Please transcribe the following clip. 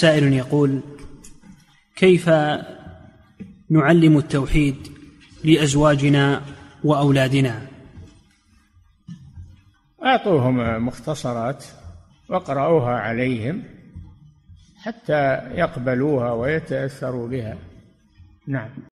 سائل يقول: كيف نعلم التوحيد لأزواجنا وأولادنا؟ أعطوهم مختصرات واقرأوها عليهم حتى يقبلوها ويتأثروا بها. نعم.